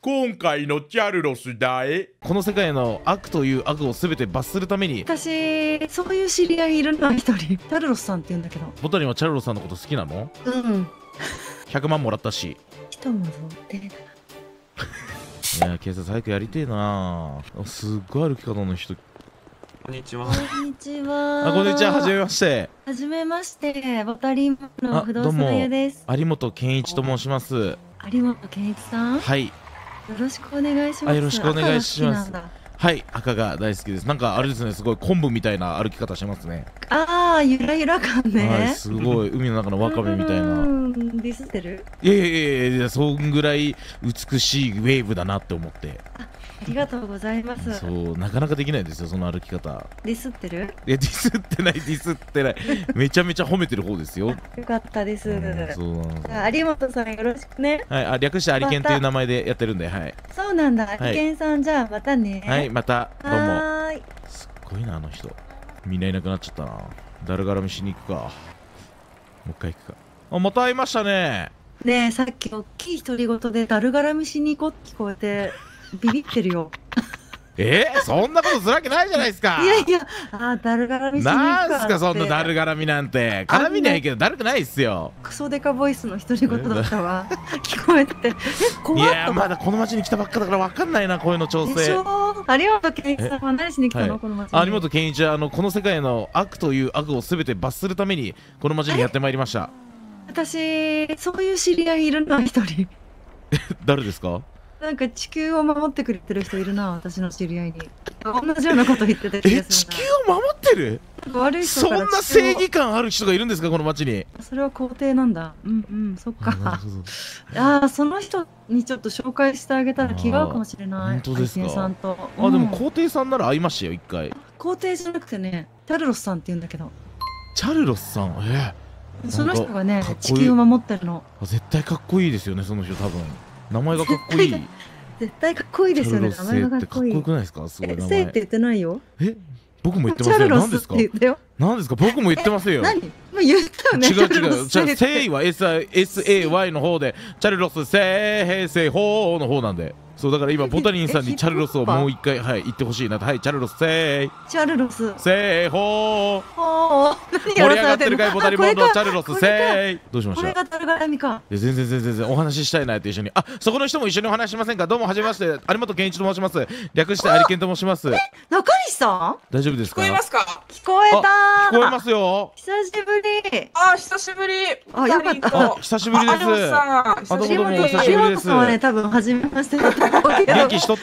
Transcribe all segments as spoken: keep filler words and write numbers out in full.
今回のチャルロスだえ。この世界の悪という悪を全て罰するために。 私そういう知り合いいるの一人。チャルロスさんって言うんだけど。 ボタリンはチャルロスさんのこと好きなの？ うん。 ひゃくまんもらったし。 人もぞって。 いや警察早くやりてえな。すっごい歩き方の人。 こんにちは。 こんにちは。 あ、こんにちは。はじめまして。 はじめまして。ボタリンの不動産屋です。 有本健一と申します。 有本健一さん。 はい。 よろしくお願いします。 あ、よろしくお願いします。はい、赤が大好きです。なんかあれですね、すごい昆布みたいな歩き方してますね。 ああ、ゆらゆら感ね。 はい、すごい海の中のワカメみたいな。 うん、ディスってる？ いやいやいやいや、そんぐらい美しいウェーブだなって思って。 あ、ありがとうございます。 そう、なかなかできないですよ、その歩き方。 ディスってる？ いや、ディスってない、ディスってない。めちゃめちゃ褒めてる方ですよ。 よかったです。うん、 そうなんです。 有本さんよろしくね。 はい、あ、略してアリケンという名前でやってるんで、はい。 そうなんだ、アリケンさん、じゃあまたね。 はい、またどうも。 はーい。 すっごいな、あの人。みんないなくなっちゃったな。だるがらみしに行くか。もう一回行くか。あ、また会いましたね。 ねえ、さっき大きい独り言でだるがらみしに行こうって聞こえてビビってるよ。 えー、そんなことするわけないじゃないですか。 いやいや、あ、だるがらみしに行くかって。 なんすかそんなだるがらみなんて。絡みないけどだるくないっすよ。 クソデカボイスの独り言だったわ。聞こえてて、え、怖っ。 いやまだこの町に来たばっかだからわかんないな、声の調整。 でしょ。有本健一さんは何しに来たの、 はい、 この町に。 有本健一はあのこの世界の悪という悪をすべて罰するためにこの町にやってまいりました。 私そういう知り合いいるの一人。 誰ですか？ なんか地球を守ってくれてる人いるな、私の知り合いに。同じようなこと言ってた気がするな。 え、地球を守ってる？ 悪い人そんな正義感ある人がいるんですか、この町に。 それは皇帝なんだ。うんうん、そっか。ああ、その人にちょっと紹介してあげたら気が合うかもしれない。 本当ですか？ さんと。 あ、でも皇帝さんなら会いましたよ、一回。 皇帝じゃなくてね、チャルロスさんって言うんだけど。 チャルロスさん、ええ。その人がね、地球を守ってるの。 絶対かっこいいですよね、その人多分。名前がかっこいい。 絶対かっこいいですよね。名前がかっこいい。 かっこよくないですか？すごい名前。 せいって言ってないよ。 え、僕も言ってますよ。何ですか？何ですか？僕も言ってますよ。 何？もう言ったよね。 違う違う。じゃあせいは エスエーワイ の方で、チャルロスせい平成法の方なんで。そうだから今ボタリンさんにチャルロスをもう一回はい言ってほしいなと。はい、チャルロスせい。 チャルロス。 せいほー。 ほー。 盛り上がってるかいボタリンモンドチャルロスせい。どうしました？ これがだるがらみか。 いや全然全然全然お話ししたいなって一緒に。あ、そこの人も一緒にお話しませんか？どうもはじめまして、有本健一と申します。略してアリケンと申します。 中西さん？ 大丈夫ですか？ 聞こえますか？ 聞こえた。 聞こえますよ。 久しぶり。 あ、久しぶり。 あ、よかった。 久しぶりです。 あ、 どうもどうも久しぶりです。 有本さんはね、多分初めましてだと思うけど。 元気しとった？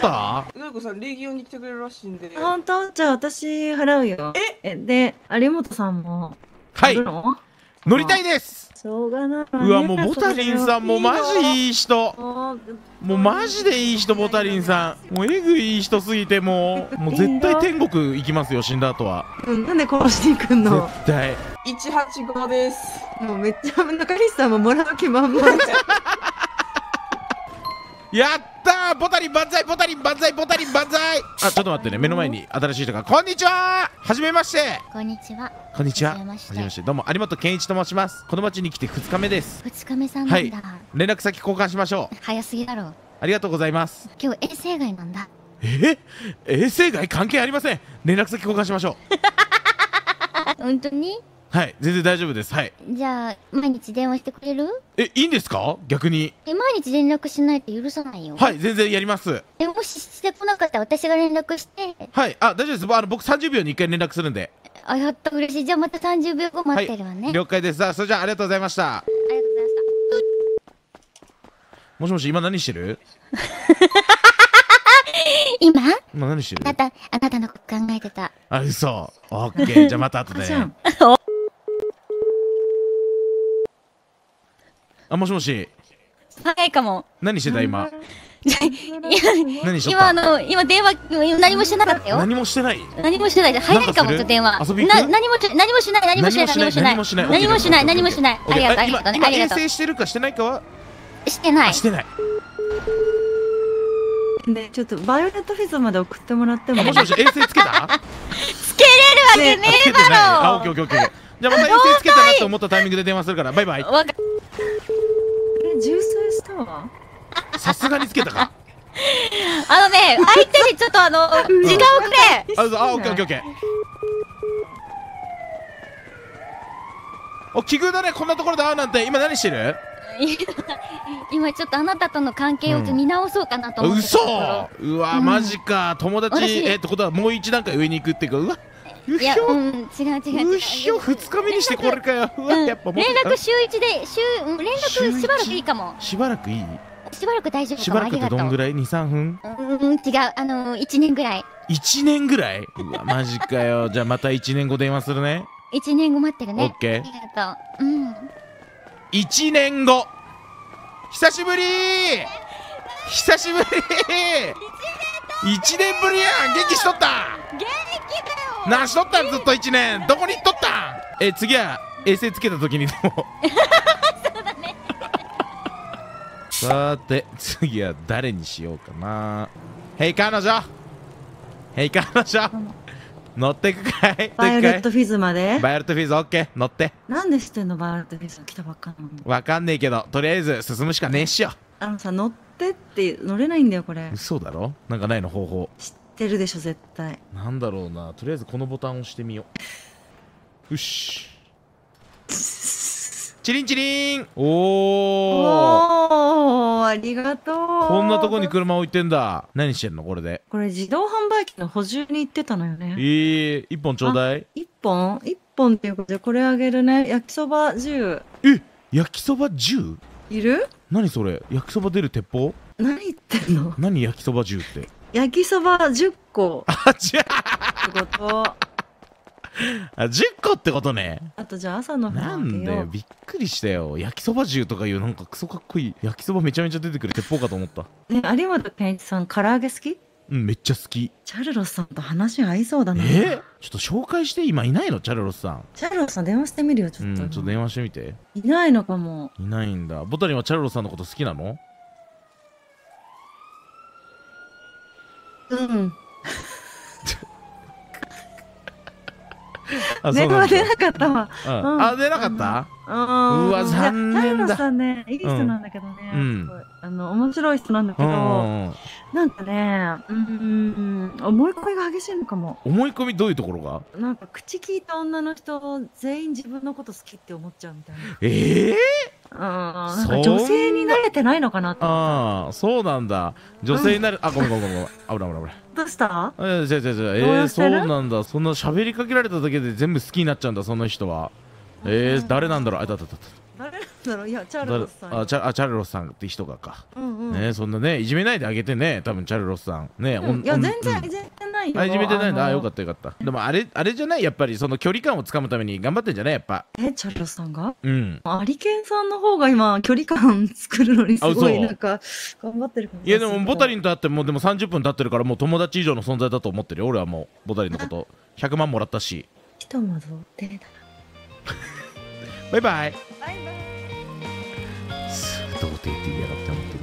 うよこさん、礼儀用に来てくれるらしいんで。 本当？じゃあ私払うよ。え、で、有本さんもはい。 乗るの？ 乗りたいです。 しょうがない。 うわ、もうボタリンさんもマジいい人。もうマジでいい人、ボタリンさん。もうえぐいいい人すぎて、もうもう絶対天国行きますよ、死んだ後は。 なんで殺しに行くの？ 絶対。 いちはちごです。 もうめっちゃ中西さんももらう気満々。 やったー、ボタリン万歳、ボタリン万歳、ボタリン万歳。あ、ちょっと待ってね、目の前に新しい人が。こんにちは。はじめまして。 こんにちは。 こんにちは。 はじめまして。 はじめまして。どうも有本健一と申します。この町に来てふつかめです。 ふつかめさんなんだ。はい。 連絡先交換しましょう。 早すぎだろう。 ありがとうございます。 今日衛星外なんだ。 え？衛星外関係ありません。連絡先交換しましょう。本当に？ はい、全然大丈夫です。はい。 じゃあ毎日電話してくれる？ え、いいんですか？逆に。 え、毎日連絡しないと許さないよ。 はい、全然やります。 え、もししてこなかったら私が連絡して。 はい、あ、大丈夫です。あの僕さんじゅうびょうにいっかい連絡するんで。 あ、やった嬉しい。じゃあまたさんじゅうびょうご待ってるわね。 はい、了解です。さあ、それじゃあありがとうございました。 ありがとうございました。 もしもし、今何してる？ 今？ 今何してる？ あなた、あなたのこと考えてた。 あ、嘘。オッケー、じゃあまた後で。あ、もしもし。 はいかも。 何してた今？何しとった？ 今あの今電話何もしてなかったよ。 何もしてない。 何もしてない。早いかもと電話。 遊び行く？ な何も何もしない何もしない何もしない何もしない何もしない何もしない。ありがとうありがとうね。ありがとう。 衛星してるかしてないかは？ してない。 してない。 でちょっとバイオレットフィズまで送ってもらっても。 もしもし衛星つけた？ つけれるわけねえだろ。 あ、オッケーオッケーオッケー。じゃあまた衛星つけたなと思ったタイミングで電話するからバイバイ。 え、重生したわ。 さすがにつけたか。 相手にちょっとあの、時間をくれ。 あ、そうあ、オッケーオッケーオッケー。お、奇遇だね、こんなところで会うなんて。今何してる？ 今ちょっとあなたとの関係をちょっと見直そうかなと思ってたところ。 嘘。うわ、 うんマジか。友達、 私えってことはもう一段階上に行くっていうか、うわ。ういや、 ひょうん、違う違う違う。 うひょ、二日目にしてこれかよ。うわ、 うんやっぱもう連絡週一で、週、うん連絡しばらくいいかも。 しばらくいい？ しばらく大丈夫かも。 しばらくってどんぐらい？ らい？に、さんぷん？ うん、違う。あの、いちねんぐらい。 いちねんぐらい？うわ、マジかよ。じゃあまたいちねんご電話するね。 いちねんご待ってるね。 オッケーありがとう。うん。 いちねんご。久しぶりー。久しぶりー。いちねんぶりやん。元気しとった？ 元気だよ。 なしとったんずっといちねん。どこに行っとったん？え、次は衛星つけた時にでも。 そうだね。 さーて、次は誰にしようかな。へい、彼女。へい、彼女。乗ってくかい？ バイオレット乗ってくかい？ フィズまで。 バイオレットフィズオッケー。乗って。 なんで知ってんのバイオレットフィズ来たばっかなの。 わかんねえけど、とりあえず進むしかねえっしょ。 あのさ、乗ってって乗れないんだよこれ。 嘘だろ？なんかないの方法。 知ってるでしょ絶対。 なんだろうな。とりあえずこのボタンを押してみよう。よし。チリンチリン。おお。 おー、ありがとう。 こんなとこに車置いてんだ。何してんのこれで。 これ自動販売機の補充に行ってたのよえね。 ー、一本ちょうだい。 一本一本っていうことでこれあげるね。焼きそばじゅえ、焼きそばじゅう？ ういる？ 何それ？焼きそば出る鉄砲？ 何言ってんの？ 何焼きそばじゅうって？ 焼きそばじゅっこあ、じゃってことあ、じゅっこってことね。 あとじゃあ朝の方なあげよう。 んだよ、びっくりしたよ。焼きそばじゅうとかいうなんかクソかっこいい焼きそばめちゃめちゃ出てくる鉄砲かと思った。 ね、有本健一さん唐揚げ好き？ うん、めっちゃ好き。 チャルロスさんと話合いそうだな。 えー、ちょっと紹介して。今いないの？チャルロスさん。 チャルロスさん電話してみるよちょっと。 うん、ちょっと電話してみて。 いないのかも。 いないんだ。ボタリンはチャルロスさんのこと好きなの？ うん。 あ、そう電なんだ。 話出なかったわ。 うんうんあ、出なかった？ うんうわ残念だいやチャルロスさんねいい人なんだけどね。 うんすごいあの面白い人なんだけうど、 ん。 なんかね、うーん、思い込みが激しいのかも。 思い込みどういうところが？ なんか口聞いた女の人全員自分のこと好きって思っちゃうみたいな。 ええー？ うん、なんそんなか女性に慣れてないのかなって思っああ、そうなんだ。女性になる。あ、ごめんごめんごめん。危ない危ない危ない。 た。どうした？ えー、違う違う違う。えー、そうどうしてるなんだ。そんな喋りかけられただけで全部好きになっちゃうんだ、その人は。えー、誰なんだろう。あ、だだだだ。 誰なんだろう。いやチャルロスさん。 あチャあチャルロスさんって人がか、 うんうん。 ね、そんなねいじめないであげてね。多分チャルロスさんね、おんうんいやおん全然うんいじめてないよ。 あいじめてないんだ。あのよかったよかった。でもあれあれじゃない、やっぱりその距離感をつかむために頑張ってんじゃないやっぱ。 えチャルロスさんが？ うんアリケンさんの方が今距離感作るのにすごあ嘘いなんか頑張ってる感じいやでもボタリンンと会ってもうでもさんじゅっぷん経ってるからもう友達以上の存在だと思ってるよ俺は。もうボタリンのことひゃくまんもらったし。 ひとまず出た。 バイバイ。 バイバイ。 すぐ童貞って言いやがって思ってる。